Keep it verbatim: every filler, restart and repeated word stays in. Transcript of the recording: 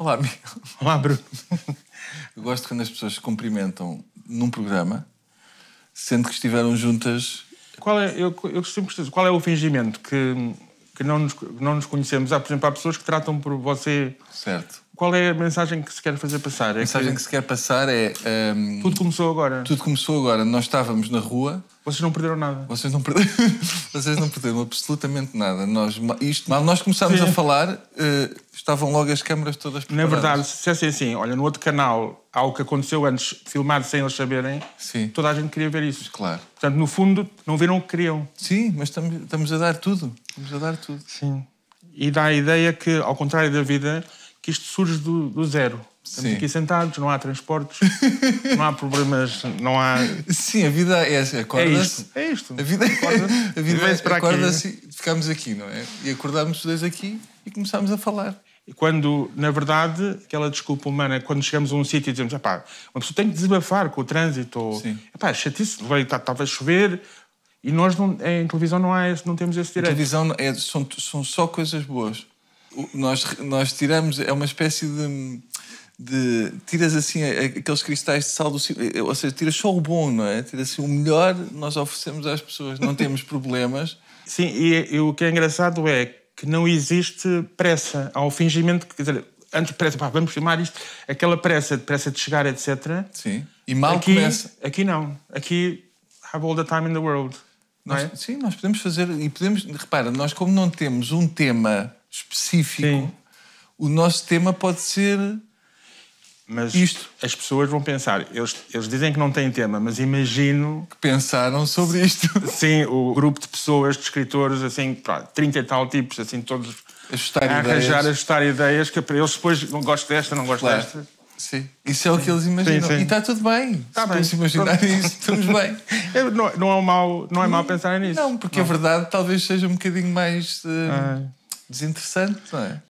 Olá, Miguel. Olá, Bruno. Eu gosto quando as pessoas se cumprimentam num programa, sendo que estiveram juntas. Qual é, eu, eu costumo dizer, qual é o fingimento que, que não, nos, não nos conhecemos? Há, por exemplo, há pessoas que tratam por você... Certo. Qual é a mensagem que se quer fazer passar? A mensagem que... que se quer passar é... Um... Tudo começou agora. Tudo começou agora. Nós estávamos na rua... Vocês não perderam nada. Vocês não perderam, Vocês não perderam absolutamente nada. Nós, isto, mal nós começámos Sim. a falar, uh, estavam logo as câmaras todas preparadas. Na verdade, se dissessem assim, olha, no outro canal há o que aconteceu antes, filmado sem eles saberem, Sim. toda a gente queria ver isso. Claro. Portanto, no fundo, não viram o que queriam. Sim, mas estamos, estamos a dar tudo. Estamos a dar tudo. Sim. E dá a ideia que, ao contrário da vida, que isto surge do, do zero. Estamos Sim. aqui sentados, não há transportes, não há problemas, não há... Sim, a vida é essa. Acorda-se... É isto, é isto. A vida, Acorda-se, a vida é, acorda-se e ficamos aqui, não é? E acordámos os dois aqui e começámos a falar. E quando, na verdade, aquela desculpa humana, quando chegamos a um sítio e dizemos, epá, uma pessoa tem que desabafar com o trânsito, ou, Sim. epá, chatice, veio, estava a chover, e nós não, em televisão não, há esse, não temos esse direito. A televisão é, são, são só coisas boas. O, nós, nós tiramos, é uma espécie de... de tiras assim aqueles cristais de sal do céu, ou seja, tiras só o bom, não é? Tiras assim o melhor, nós oferecemos às pessoas, não temos problemas. Sim, e, e o que é engraçado é que não existe pressa ao fingimento, quer dizer, antes pressa, pá, vamos filmar isto, aquela pressa, pressa de chegar, etcétera. Sim, e mal aqui, começa. Aqui não, aqui have all the time in the world. Não nós, é? Sim, nós podemos fazer, e podemos, repara, nós como não temos um tema específico, sim. o nosso tema pode ser... Mas isto. As pessoas vão pensar, eles, eles dizem que não têm tema, mas imagino... Que pensaram sobre isto. Sim, o grupo de pessoas, de escritores, assim, pá, trinta e tal tipos, assim, todos ajustar a ideias. arranjar, ajustar ideias, que para eles depois não gosto desta, não gosto claro. desta. Sim, isso é o que eles imaginam. Sim, sim. E está tudo bem. Está se bem. Se imaginarem isso, estamos bem. É, não, não é mau, não é mau pensar nisso. Não, porque não. A verdade talvez seja um bocadinho mais uh, desinteressante, não é?